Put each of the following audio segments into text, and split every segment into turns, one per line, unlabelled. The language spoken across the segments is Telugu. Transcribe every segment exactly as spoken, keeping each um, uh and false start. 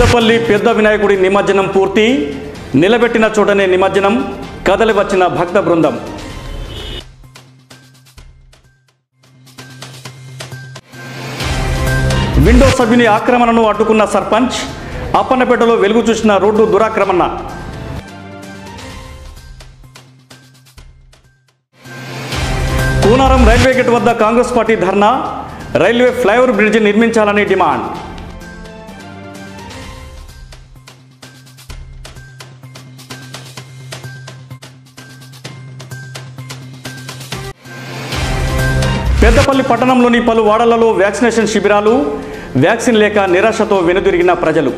పెద్దపల్లి పెద్ద వినాయకుడి నిమజ్జనం పూర్తి, నిలబెట్టిన చోటనే నిమజ్జనం, కదలి వచ్చిన భక్త బృందం. విండో సభ్యుని ఆక్రమణను అడ్డుకున్న సర్పంచ్, అప్పన్నపేటలో వెలుగు చూసిన రోడ్డు దురాక్రమణ. కూనారం రైల్వే గేట్ వద్ద కాంగ్రెస్ పార్టీ ధర్నా, రైల్వే ఫ్లైఓవర్ బ్రిడ్జి నిర్మించాలని డిమాండ్. పెద్దపల్లి పట్టణంలోని పలు వాడలలో వ్యాక్సినేషన్ శిబిరాలు, వ్యాక్సిన్ లేక నిరాశతో వెనుదిరిగిన ప్రజలు.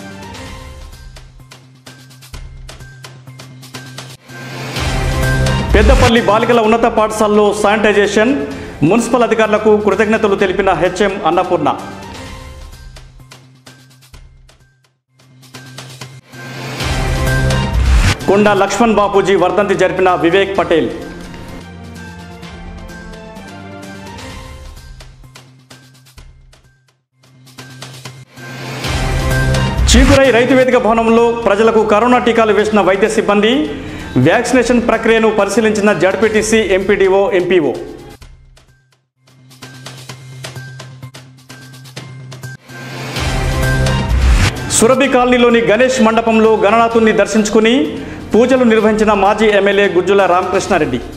పెద్దపల్లి బాలికల ఉన్నత పాఠశాలలో శానిటైజేషన్, మున్సిపల్ అధికారులకు కృతజ్ఞతలు తెలిపిన హెచ్ఎం అన్నపూర్ణ. కొండ లక్ష్మణ్ బాపూజీ వర్ధంతి జరిపిన వివేక్ పటేల్. చీకురై రైతు వేదిక భవనంలో ప్రజలకు కరోనా టీకాలు వేసిన వైద్య సిబ్బంది, వ్యాక్సినేషన్ ప్రక్రియను పరిశీలించిన జడ్పీటీసీ, ఎంపీడీఓ, ఎంపీఓ. సురభి కాలనీలోని గణేష్ మండపంలో గణనాథుని దర్శించుకుని పూజలు నిర్వహించిన మాజీ ఎమ్మెల్యే గుజ్జుల రామకృష్ణారెడ్డి.